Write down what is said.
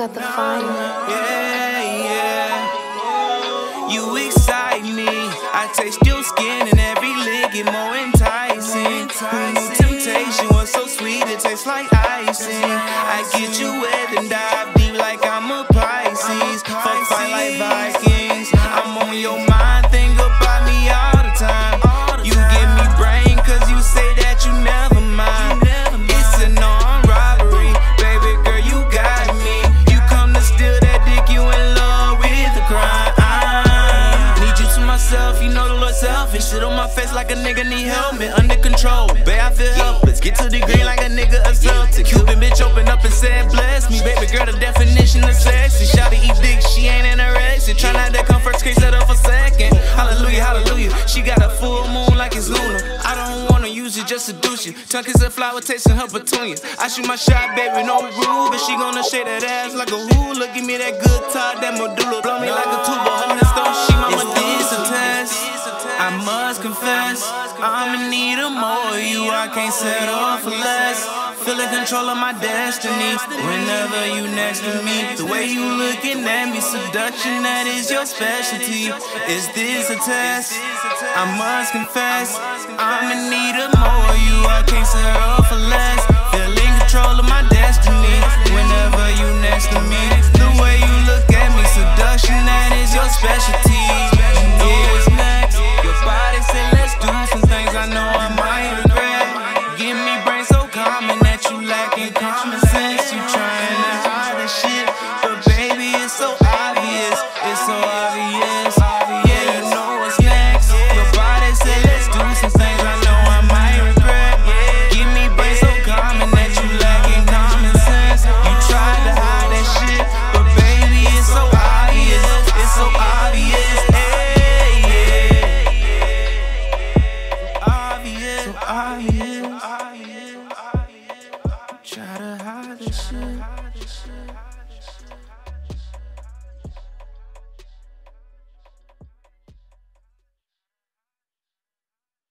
got the fire. Yeah. You excite me. I taste your skin and every lick get more enticing. Who knew temptation was so sweet, it tastes like icing. I get you wet and dive deep like I'm a Pisces. Fuck fight like Vikings. I'm on your mind, think about me all the time. You give me brain cause you say that you never mind. It's an armed robbery, baby girl, you got me. You come to steal that dick, you in love with the crime. Need you to myself, you know the Lord selfish. Shit on my face like a nigga need helmet. Under control, babe, I feel helpless. Get to the green like a nigga a Celtic. Cuban bitch open up and said bless me. Baby girl, the definition of sexy. Shawty eat dick, she ain't anorexic. Try not to come first, can't set up for second. Hallelujah, hallelujah. She got a full moon like it's lunar. I don't wanna use it, just seduce you. Tongue kiss a flower, tasting her petunias. I shoot my shot, baby, no rule. But she gonna shake that ass like a hula. Give me that good talk, that medulla. Blow me like a tuba, her lips don't she mama. Is this a test? I must confess, I'm in need of more of you. I can't settle for less. Feeling control of my destiny whenever you next to me. The way you looking at me, seduction, that is your specialty. Is this a test? I must confess, I'm in need of more of you. I can't settle for less. Feeling control of my destiny whenever you next to me. The way you look at me, seduction, that is your specialty. What's next? Your body say let's do some things I know I might regret. Give me brain so common that you lacking common sense. You trying to hide the shit, but baby it's so obvious. It's so obvious. Yeah, you know what's next. Your body say let's do some things I know I might regret. Give me brain so common that you lacking common sense. You tried to hide that shit, but baby it's so obvious. It's so obvious. Obvious. Try to hide this shit.